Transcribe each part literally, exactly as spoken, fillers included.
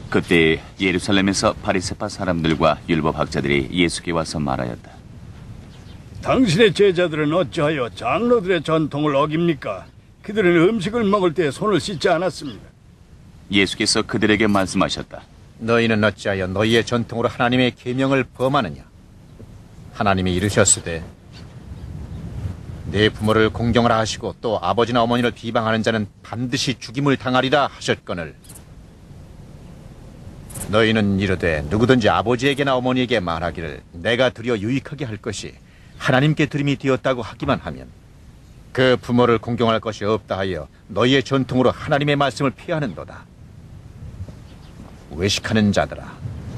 그때 예루살렘에서 바리새파 사람들과 율법학자들이 예수께 와서 말하였다. 당신의 제자들은 어찌하여 장로들의 전통을 어깁니까? 그들은 음식을 먹을 때 손을 씻지 않았습니다. 예수께서 그들에게 말씀하셨다. 너희는 어찌하여 너희의 전통으로 하나님의 계명을 범하느냐? 하나님이 이르셨으되 네 부모를 공경하라 하시고 또 아버지나 어머니를 비방하는 자는 반드시 죽임을 당하리라 하셨거늘 너희는 이르되 누구든지 아버지에게나 어머니에게 말하기를 내가 드려 유익하게 할 것이 하나님께 드림이 되었다고 하기만 하면 그 부모를 공경할 것이 없다 하여 너희의 전통으로 하나님의 말씀을 피하는도다. 외식하는 자들아,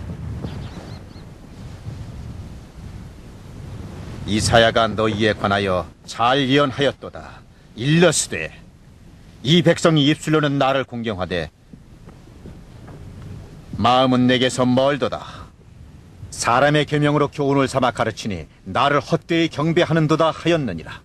이사야가 너희에 관하여 잘 예언하였도다. 일러스되 이 백성이 입술로는 나를 공경하되 마음은 내게서 멀도다. 사람의 계명으로 교훈을 삼아 가르치니 나를 헛되이 경배하는도다 하였느니라.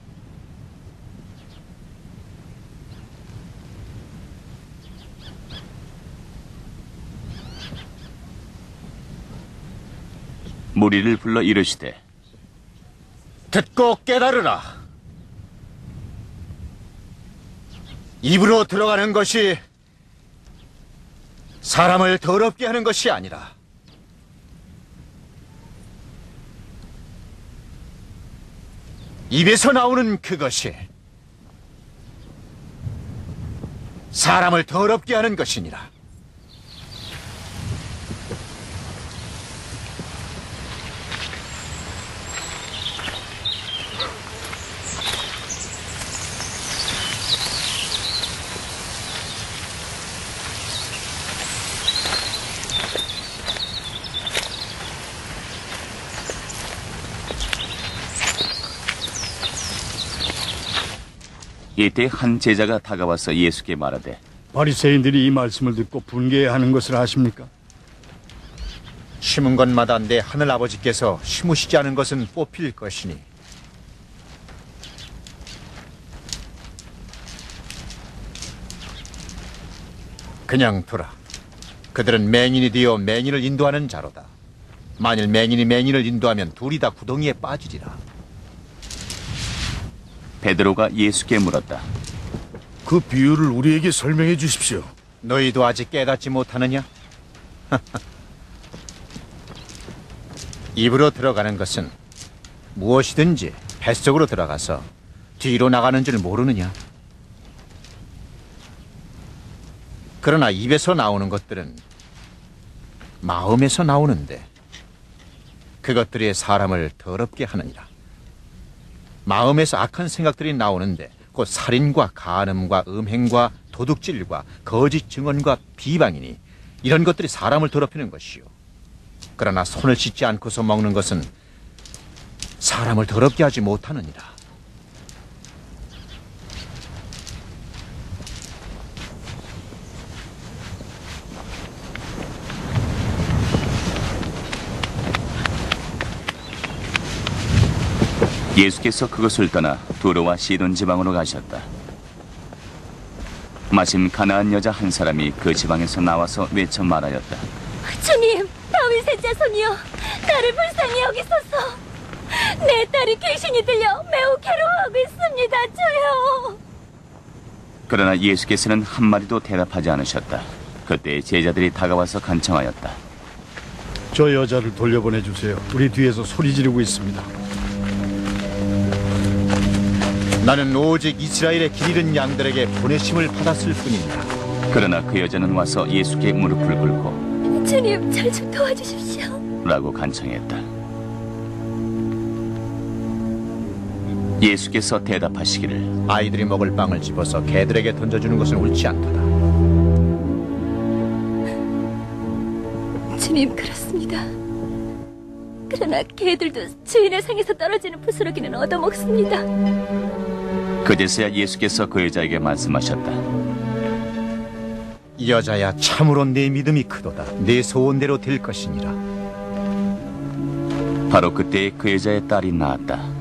무리를 불러 이르시되 듣고 깨달으라. 입으로 들어가는 것이 사람을 더럽게 하는 것이 아니라 입에서 나오는 그것이 사람을 더럽게 하는 것이니라. 이때 한 제자가 다가와서 예수께 말하되 바리새인들이 이 말씀을 듣고 분개하는 것을 아십니까? 심은 것마다 내 하늘 아버지께서 심으시지 않은 것은 뽑힐 것이니 그냥 두라. 그들은 맹인이 되어 맹인을 인도하는 자로다. 만일 맹인이 맹인을 인도하면 둘이 다 구덩이에 빠지리라. 베드로가 예수께 물었다. 그 비유를 우리에게 설명해 주십시오. 너희도 아직 깨닫지 못하느냐? 입으로 들어가는 것은 무엇이든지 뱃속으로 들어가서 뒤로 나가는 줄 모르느냐? 그러나 입에서 나오는 것들은 마음에서 나오는데 그것들이 사람을 더럽게 하느니라. 마음에서 악한 생각들이 나오는데 곧 살인과 간음과 음행과 도둑질과 거짓 증언과 비방이니 이런 것들이 사람을 더럽히는 것이요. 그러나 손을 씻지 않고서 먹는 것은 사람을 더럽게 하지 못하느니라. 예수께서 그것을 떠나 두로와 시돈 지방으로 가셨다. 마침 가나안 여자 한 사람이 그 지방에서 나와서 외쳐 말하였다. 주님, 다윗의 자손이여, 나를 불쌍히 여기소서. 내 딸이 귀신이 들려 매우 괴로워하고 있습니다, 주여. 그러나 예수께서는 한마디도 대답하지 않으셨다. 그때 제자들이 다가와서 간청하였다. 저 여자를 돌려보내주세요. 우리 뒤에서 소리 지르고 있습니다. 나는 오직 이스라엘의 길 잃은 양들에게 보내심을 받았을 뿐이니라. 그러나 그 여자는 와서 예수께 무릎을 꿇고 주님, 절 좀 도와주십시오 라고 간청했다. 예수께서 대답하시기를 아이들이 먹을 빵을 집어서 개들에게 던져주는 것은 옳지 않도다. 주님, 그렇습니다. 그러나 개들도 주인의 상에서 떨어지는 부스러기는 얻어먹습니다. 그제서야 예수께서 그 여자에게 말씀하셨다. 여자야, 참으로 내 믿음이 크도다. 내 소원대로 될 것이니라. 바로 그때 그 여자의 딸이 낳았다.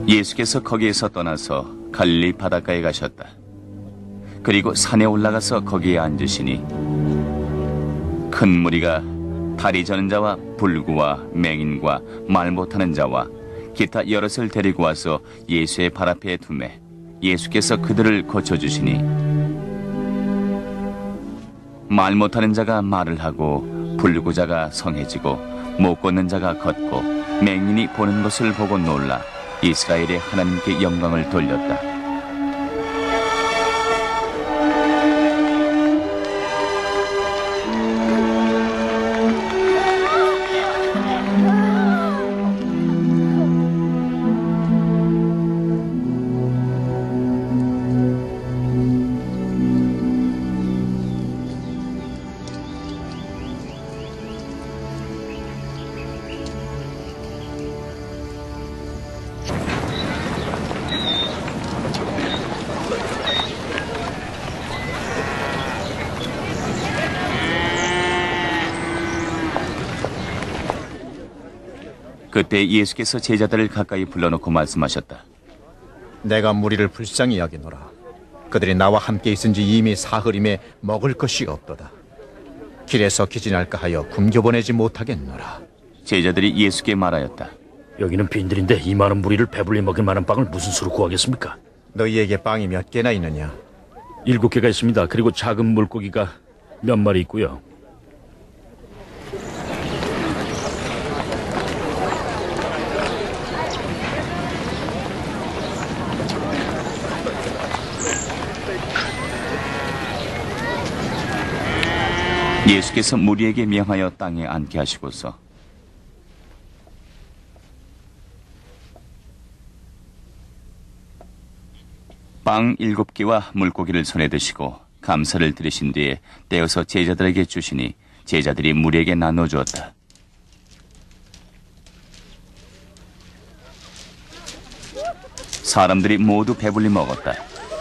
예수께서 거기에서 떠나서 갈릴리 바닷가에 가셨다. 그리고 산에 올라가서 거기에 앉으시니 큰 무리가 다리 저는 자와 불구와 맹인과 말 못하는 자와 기타 여럿을 데리고 와서 예수의 발 앞에 두매 예수께서 그들을 고쳐주시니 말 못하는 자가 말을 하고 불구자가 성해지고 못 걷는 자가 걷고 맹인이 보는 것을 보고 놀라 이스라엘의 하나님께 영광을 돌렸다. 그때 예수께서 제자들을 가까이 불러놓고 말씀하셨다. 내가 무리를 불쌍히 여기노라. 그들이 나와 함께 있은지 이미 사흘임에 먹을 것이 없도다. 길에서 기진할까 하여 굶겨보내지 못하겠노라. 제자들이 예수께 말하였다. 여기는 빈들인데 이 많은 무리를 배불리 먹일 만한 빵을 무슨 수로 구하겠습니까? 너희에게 빵이 몇 개나 있느냐? 일곱 개가 있습니다. 그리고 작은 물고기가 몇 마리 있고요. 예수께서 무리에게 명하여 땅에 앉게 하시고서 빵 일곱 개와 물고기를 손에 드시고 감사를 드리신 뒤에 떼어서 제자들에게 주시니 제자들이 무리에게 나눠주었다. 사람들이 모두 배불리 먹었다.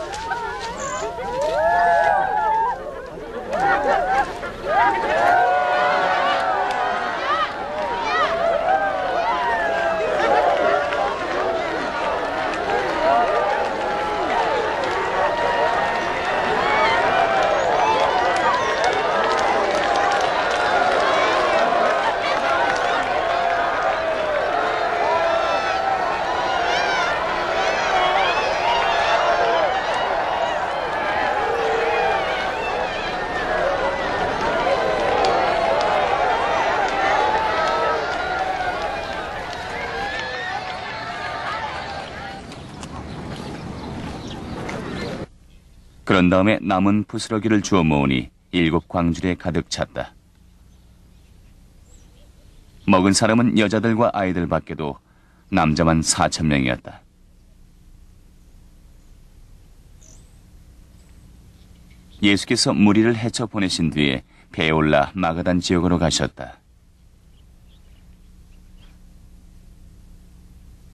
그런 다음에 남은 부스러기를 주워 모으니 일곱 광주리에 가득 찼다. 먹은 사람은 여자들과 아이들 밖에도 남자만 사천 명이었다. 예수께서 무리를 헤쳐 보내신 뒤에 배에 올라 마가단 지역으로 가셨다.